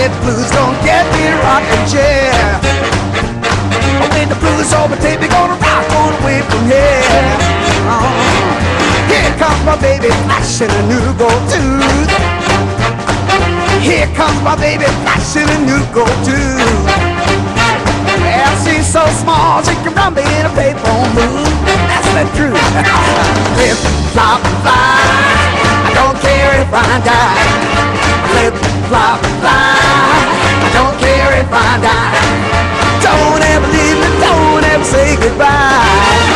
get blues, gonna get me rockin' chair. When the blues overtake me, gonna rock on away from here. Here comes my baby flashing a new gold tooth. Here comes my baby flashing a new gold tooth. Well, she's so small, she can run me in a payphone booth. That's the truth. Flip, flop, fly, I don't care if I die. Flip, flop, fly, I don't care if I die. Don't ever leave me, don't ever say goodbye.